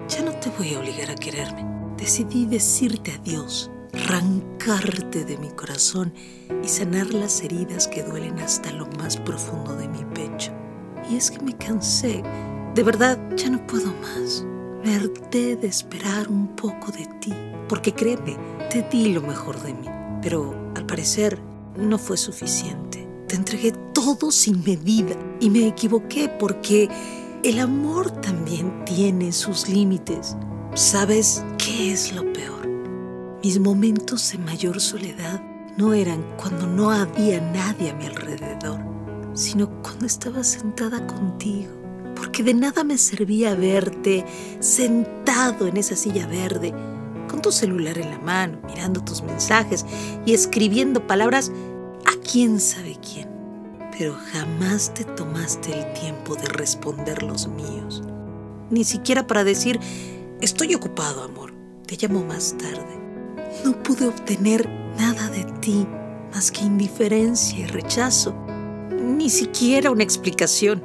Ya no te voy a obligar a quererme. Decidí decirte adiós, arrancarte de mi corazón y sanar las heridas que duelen hasta lo más profundo de mi pecho. Y es que me cansé. De verdad, ya no puedo más. Me harté de esperar un poco de ti, porque créeme, te di lo mejor de mí. Pero al parecer no fue suficiente. Te entregué todo sin medida y me equivoqué porque el amor también tiene sus límites. ¿Sabes qué es lo peor? Mis momentos de mayor soledad no eran cuando no había nadie a mi alrededor, sino cuando estaba sentada contigo. Porque de nada me servía verte sentado en esa silla verde, con tu celular en la mano, mirando tus mensajes y escribiendo palabras a quién sabe quién. Pero jamás te tomaste el tiempo de responder los míos. Ni siquiera para decir, estoy ocupado, amor, te llamo más tarde. No pude obtener nada de ti más que indiferencia y rechazo. Ni siquiera una explicación.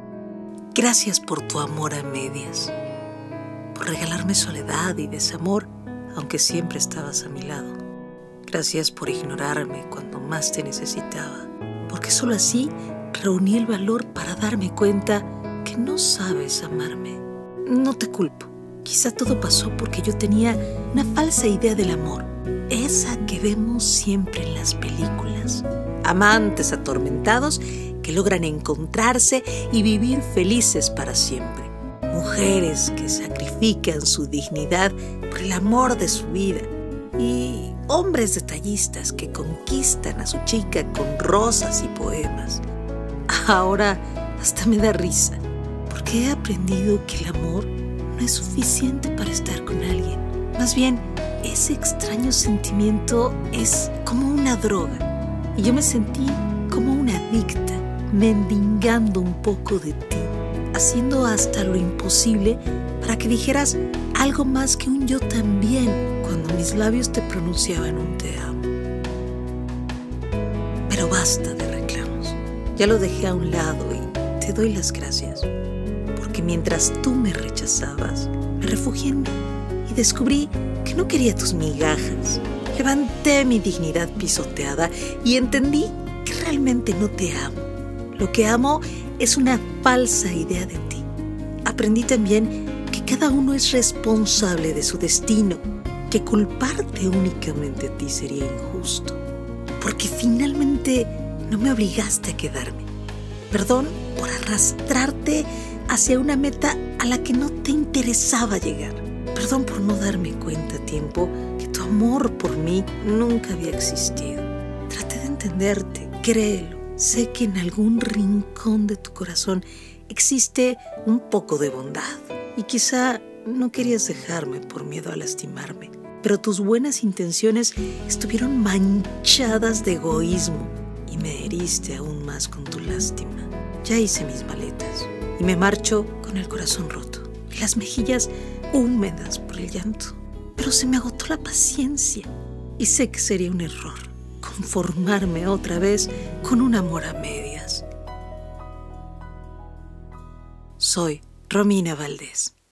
Gracias por tu amor a medias, por regalarme soledad y desamor, aunque siempre estabas a mi lado. Gracias por ignorarme cuando más te necesitaba, porque solo así reuní el valor para darme cuenta que no sabes amarme. No te culpo, quizá todo pasó porque yo tenía una falsa idea del amor, esa que vemos siempre en las películas. Amantes atormentados que logran encontrarse y vivir felices para siempre. Mujeres que sacrifican su dignidad por el amor de su vida. Y hombres detallistas que conquistan a su chica con rosas y poemas. Ahora hasta me da risa, porque he aprendido que el amor no es suficiente para estar con alguien. Más bien, ese extraño sentimiento es como una droga. Y yo me sentí como una adicta, mendigando un poco de ti, haciendo hasta lo imposible para que dijeras algo más que un yo también cuando mis labios te pronunciaban un te amo. Pero basta de reclamos. Ya lo dejé a un lado y te doy las gracias, porque mientras tú me rechazabas, me refugié en mí y descubrí que no quería tus migajas. Levanté mi dignidad pisoteada y entendí que realmente no te amo. Lo que amo es una falsa idea de ti. Aprendí también que cada uno es responsable de su destino, que culparte únicamente a ti sería injusto, porque finalmente no me obligaste a quedarme. Perdón por arrastrarte hacia una meta a la que no te interesaba llegar. Perdón por no darme cuenta a tiempo que tu amor por mí nunca había existido. Traté de entenderte, créelo. Sé que en algún rincón de tu corazón existe un poco de bondad y quizá no querías dejarme por miedo a lastimarme, pero tus buenas intenciones estuvieron manchadas de egoísmo y me heriste aún más con tu lástima. Ya hice mis maletas y me marcho con el corazón roto y las mejillas húmedas por el llanto, pero se me agotó la paciencia y sé que sería un error conformarme otra vez con un amor a medias. Soy Romina Valdés.